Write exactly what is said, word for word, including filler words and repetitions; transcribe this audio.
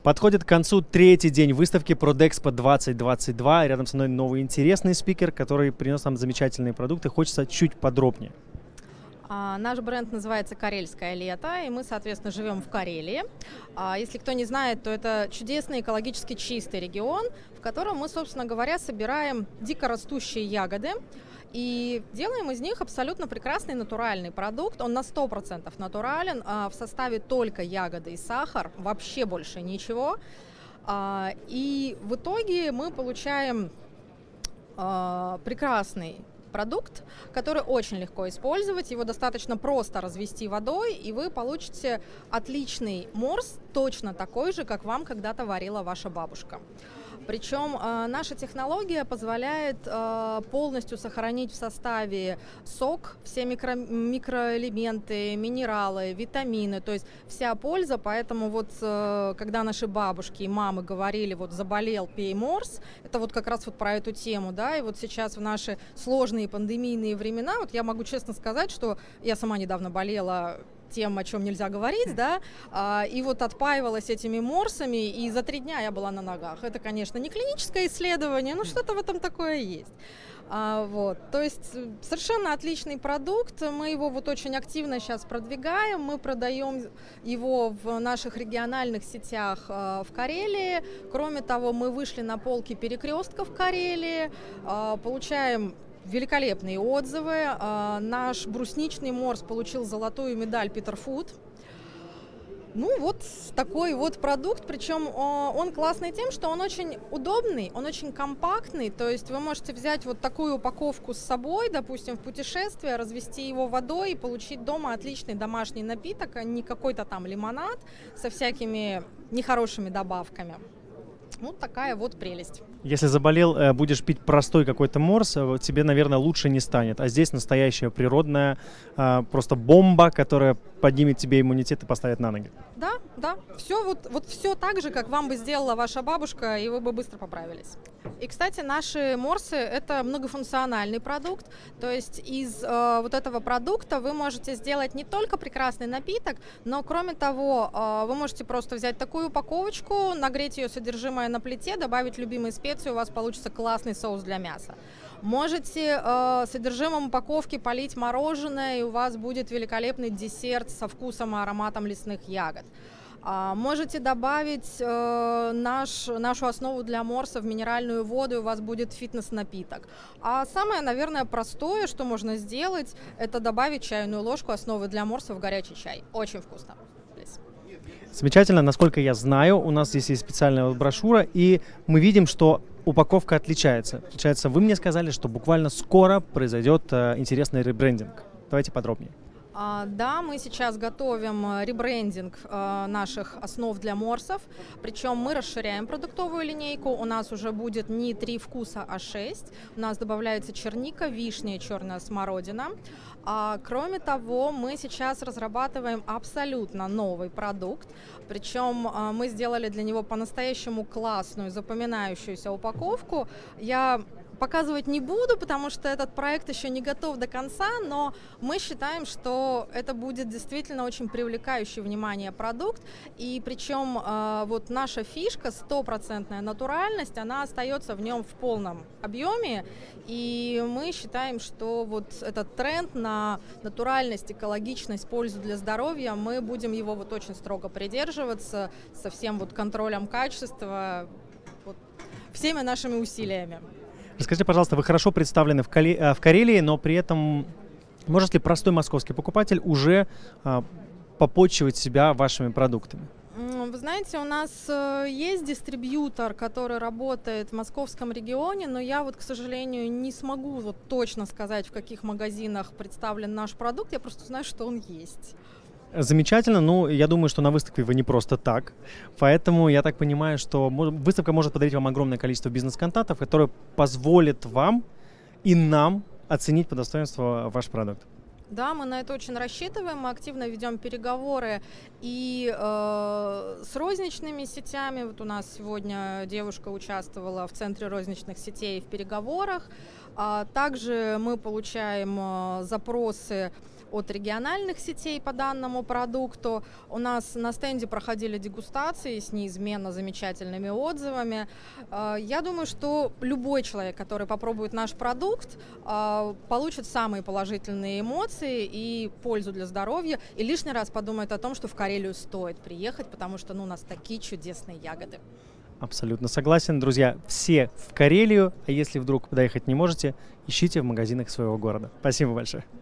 Подходит к концу третий день выставки Продэкспо двадцать двадцать два. Рядом со мной новый интересный спикер, который принес нам замечательные продукты. Хочется чуть подробнее. А, наш бренд называется «Карельское лето», и мы, соответственно, живем в Карелии. А, если кто не знает, то это чудесный, экологически чистый регион, в котором мы, собственно говоря, собираем дикорастущие ягоды и делаем из них абсолютно прекрасный натуральный продукт. Он на сто процентов натурален, а в составе только ягоды и сахар, вообще больше ничего. А, и в итоге мы получаем а, прекрасный продукт, который очень легко использовать, его достаточно просто развести водой, и вы получите отличный морс, точно такой же, как вам когда-то варила ваша бабушка. Причем э, наша технология позволяет э, полностью сохранить в составе сок, все микро, микроэлементы, минералы, витамины, то есть вся польза. Поэтому вот э, когда наши бабушки и мамы говорили, вот заболел, пей морс, это вот как раз вот про эту тему, да, и вот сейчас в наши сложные пандемийные времена, вот я могу честно сказать, что я сама недавно болела тем, о чем нельзя говорить, да, а, и вот отпаивалась этими морсами, и за три дня я была на ногах. Это, конечно, не клиническое исследование, но что-то в этом такое есть. А, вот, то есть совершенно отличный продукт, мы его вот очень активно сейчас продвигаем, мы продаем его в наших региональных сетях а, в Карелии. Кроме того, мы вышли на полки перекрестков Карелии, а, получаем великолепные отзывы. Наш брусничный морс получил золотую медаль Питер Фуд. Ну вот такой вот продукт, причем он классный тем, что он очень удобный, он очень компактный, то есть вы можете взять вот такую упаковку с собой, допустим, в путешествие, развести его водой и получить дома отличный домашний напиток, а не какой-то там лимонад со всякими нехорошими добавками. Вот такая вот прелесть. Если заболел, будешь пить простой какой-то морс, тебе, наверное, лучше не станет. А здесь настоящая природная просто бомба, которая поднимет тебе иммунитет и поставит на ноги. Да, да. Все вот, вот все так же, как вам бы сделала ваша бабушка, и вы бы быстро поправились. И, кстати, наши морсы – это многофункциональный продукт. То есть из э, вот этого продукта вы можете сделать не только прекрасный напиток, но, кроме того, э, вы можете просто взять такую упаковочку, нагреть ее содержимое на плите, добавить любимые специи, у вас получится классный соус для мяса. Можете э, содержимым упаковки полить мороженое, и у вас будет великолепный десерт со вкусом и ароматом лесных ягод. А, можете добавить э, наш, нашу основу для морса в минеральную воду, и у вас будет фитнес-напиток. А самое, наверное, простое, что можно сделать, это добавить чайную ложку основы для морса в горячий чай. Очень вкусно. Замечательно. Насколько я знаю, у нас здесь есть специальная брошюра, и мы видим, что упаковка отличается. Получается, вы мне сказали, что буквально скоро произойдет э, интересный ребрендинг. Давайте подробнее. А, да, мы сейчас готовим ребрендинг э, наших основ для морсов, причем мы расширяем продуктовую линейку, у нас уже будет не три вкуса, а шесть, у нас добавляется черника, вишня, черная смородина. А, кроме того, мы сейчас разрабатываем абсолютно новый продукт, причем э, мы сделали для него по-настоящему классную, запоминающуюся упаковку. Я показывать не буду, потому что этот проект еще не готов до конца, но мы считаем, что это будет действительно очень привлекающий внимание продукт, и причем э, вот наша фишка, стопроцентная натуральность, она остается в нем в полном объеме, и мы считаем, что вот этот тренд на натуральность, экологичность, пользу для здоровья, мы будем его вот очень строго придерживаться со всем вот контролем качества, вот, всеми нашими усилиями. Расскажите, пожалуйста, вы хорошо представлены в, Кали... в Карелии, но при этом может ли простой московский покупатель уже а, попотчевать себя вашими продуктами? Вы знаете, у нас есть дистрибьютор, который работает в московском регионе, но я вот, к сожалению, не смогу вот точно сказать, в каких магазинах представлен наш продукт, я просто знаю, что он есть. Замечательно, ну, я думаю, что на выставке вы не просто так, поэтому я так понимаю, что выставка может подарить вам огромное количество бизнес-контактов, которые позволят вам и нам оценить по достоинству ваш продукт. Да, мы на это очень рассчитываем, мы активно ведем переговоры и э, с розничными сетями. Вот у нас сегодня девушка участвовала в центре розничных сетей в переговорах. А также мы получаем э, запросы от региональных сетей по данному продукту. У нас на стенде проходили дегустации с неизменно замечательными отзывами. Я думаю, что любой человек, который попробует наш продукт, получит самые положительные эмоции и пользу для здоровья, и лишний раз подумает о том, что в Карелию стоит приехать, потому что ну, у нас такие чудесные ягоды. Абсолютно согласен. Друзья, все в Карелию, а если вдруг доехать не можете, ищите в магазинах своего города. Спасибо большое.